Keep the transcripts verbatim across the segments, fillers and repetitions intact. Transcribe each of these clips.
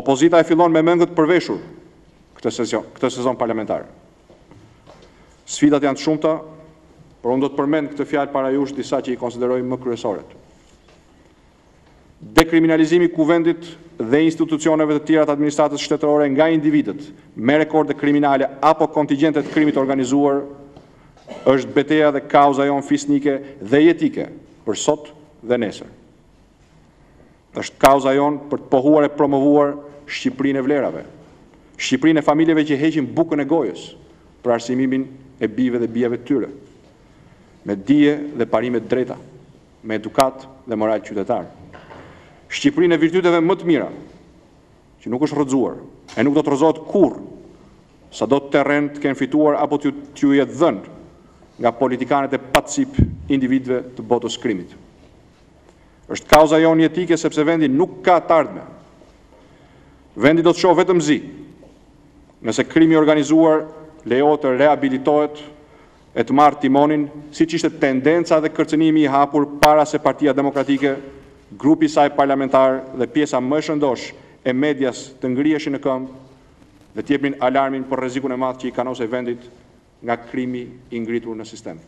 Opozita e fillon me mëngët përveshur këtë sezon, këtë sezon parlamentar. Sfidat janë të shumta, por unë do të përmend këtë fjalë para jush disa që i konsideroj më kryesoret. Dekriminalizimi i kuvendit dhe institucioneve të tjera të administratës shtetërore nga individët me rekorde kriminale apo kontingjente të krimit organizuar është betejë dhe kauza jonë fisnike dhe jetike për sot dhe nesër. Është kauza jonë për të pohuar e promovuar Shqipërinë e vlerave, Shqipërinë e familjeve që heqin bukën e gojës për arsimimin e bijve dhe bijave të tyre, me dije dhe parime të drejta, me edukat dhe moral qytetar. Shqipërinë e virtyteve më të mira, që nuk është rrëzuar, e nuk do të rrëzohet kurrë, sa do të terren të kenë fituar apo të ju jetë dhënë nga politikanët e pacip individëve të botës krimit. Është kauza jonë jetike sepse vendi nuk ka të ardhme. Vendi do të shohë vetëm zi, nëse krimi organizuar lejohet të rehabilitohet e të marrë timonin, siç ishte tendenca dhe kërcënimi i hapur para se Partia Demokratike, grupi i saj parlamentar dhe pjesa më e shëndosh e medias të ngriheshin në këmbë dhe të jepnin alarmin për rrezikun e madh që i kanosej vendit nga krimi i ngritur në sistem.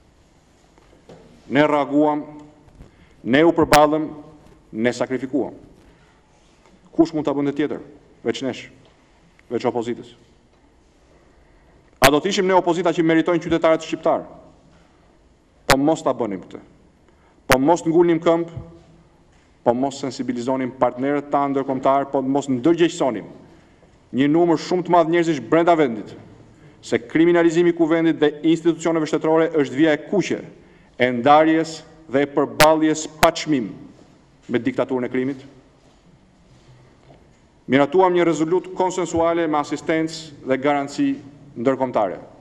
Ne reaguam, ne u përballëm, ne sakrifikuam. Kush mund ta bënte tjetër, veç nesh, veç opozitës? A do të ishim ne opozita që meritojnë qytetarët shqiptar? Po mos ta bënim këtë. Po mos ngulnim këmbë, po mos sensibilizonim partnerët tanë ndërkombëtar, po mos ndërgjegjësonim një numër shumë të madh njerëzish brenda vendit, se kriminalizimi i kuvendit dhe institucioneve shtetërore është vija e kuqe e ndarjes dhe e përballjes pa çmim me diktaturën e krimit. Miratuam një rezolut konsensuale me asistencë dhe garanci ndërkombëtare.